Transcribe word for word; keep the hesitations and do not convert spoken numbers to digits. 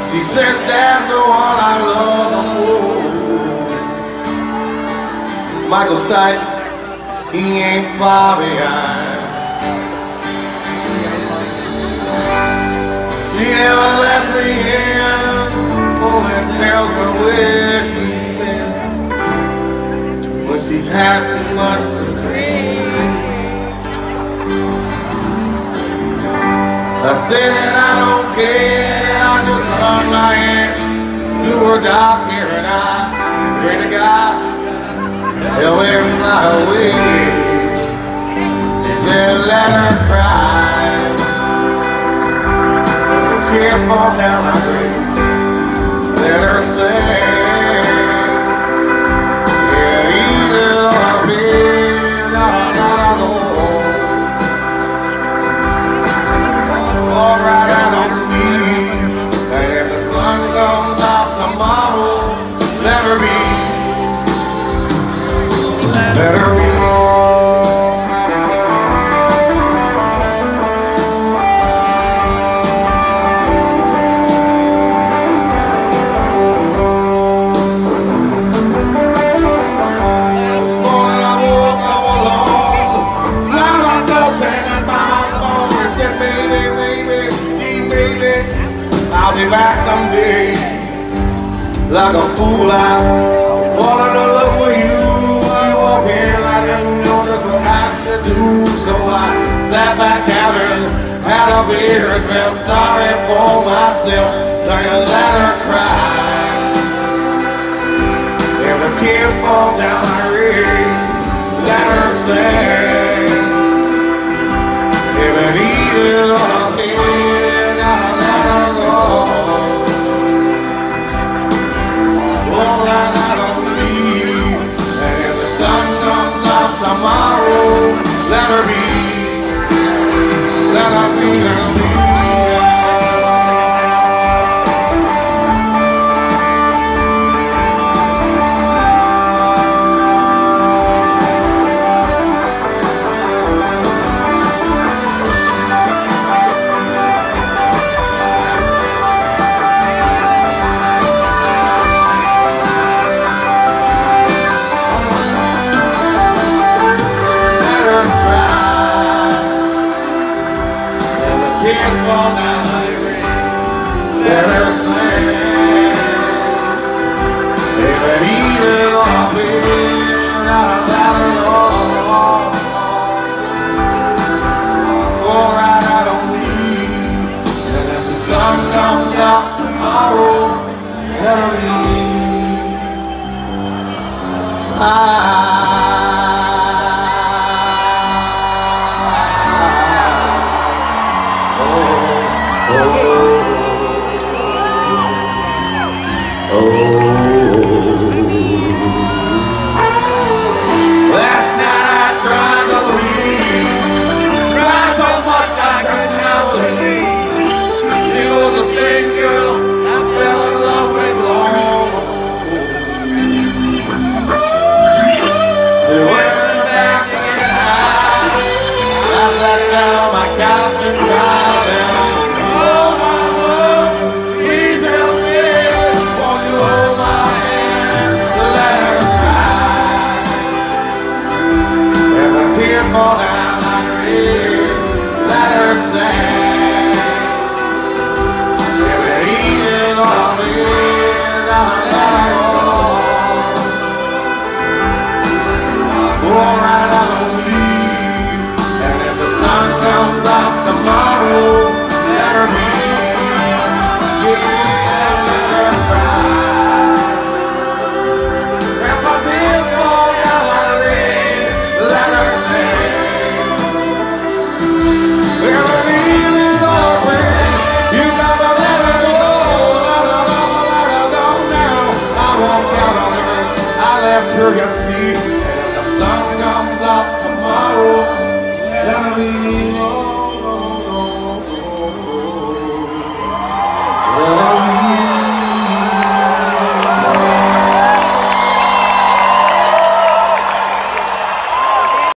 She says that's the one I love the most. Michael Stipe, he ain't far behind. She never left me in, only tells me where she's been when she's had too much to drink. I said that I don't care, I just run my hands through her dark hair and I pray to God that we'll fly away. He said let her cry, the tears fall down my grave, let her sing. Yeah, either I'll be not alone. Right out on me, and if the sun comes out tomorrow, let her be, let her be. This morning I woke up alone, flying like those hanging by the phone, and said, baby, baby, I'll be back someday. Like a fool, I wanted to look for you. You walk in, I didn't know just what I should do. So I sat back down and had a beer and felt sorry for myself. Trying to let her cry. If the tears fall down my ring, let her sing. If it even on me, tomorrow, let her be, let her be, let her be. Tears fall down my ring, let her sing. If it even on me, not that alone. Go right out on me, and if the sun comes out tomorrow, let her be. I last night I tried to leave, cried so much I could not believe. She was the same girl I fell in love with long ago. We went back in high, I sat down on my couch and cried out. Fall down like rain, let her sing. If it even on me, let her go. Go right out on me, and if the sun comes out tomorrow,